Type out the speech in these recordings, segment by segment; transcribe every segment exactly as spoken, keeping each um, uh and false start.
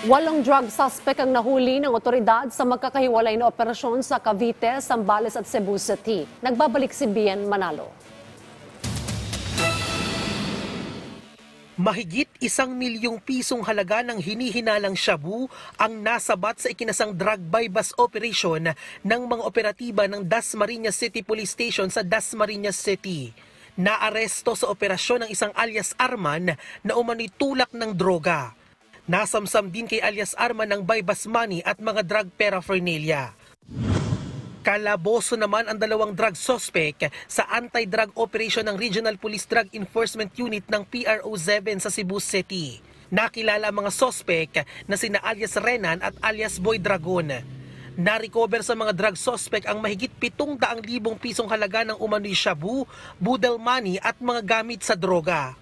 Walong drug suspect ang nahuli ng otoridad sa magkakahiwalay na operasyon sa Cavite, Zambales at Cebu City. Nagbabalik si Bien Manalo. Mahigit isang milyong pisong halaga ng hinihinalang shabu ang nasabat sa ikinasang drug buy-bust operation ng mga operatiba ng Dasmariñas City Police Station sa Dasmariñas City. Naaresto sa operasyon ng isang alias Arman na umano'y tulak ng droga. Nasamsam din kay alias Arman ng buy-bust money at mga drug paraphernalia. Kalaboso naman ang dalawang drug suspect sa anti-drug operation ng Regional Police Drug Enforcement Unit ng P R O seven sa Cebu City. Nakilala ang mga suspect na sina alias Renan at alias Boy Dragon. Na-recover sa mga drug suspect ang mahigit pitong daang libong pisong halaga ng umano'y shabu, budel money at mga gamit sa droga.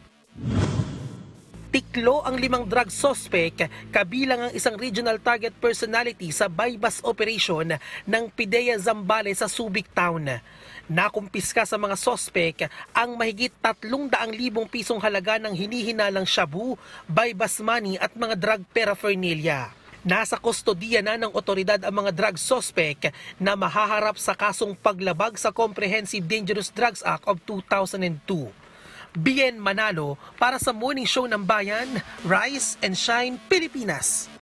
Tiklo ang limang drug suspect, kabilang ang isang regional target personality sa buy-bust operation ng PIDEA Zambales sa Subic Town. Nakumpiska sa mga suspect ang mahigit tatlong daang libong pisong halaga ng hinihinalang shabu, buy-bust money at mga drug paraphernalia. Nasa kustodiya na ng otoridad ang mga drug suspect na mahaharap sa kasong paglabag sa Comprehensive Dangerous Drugs Act of two thousand two. Bien Manalo para sa Morning Show ng Bayan, Rise and Shine, Pilipinas.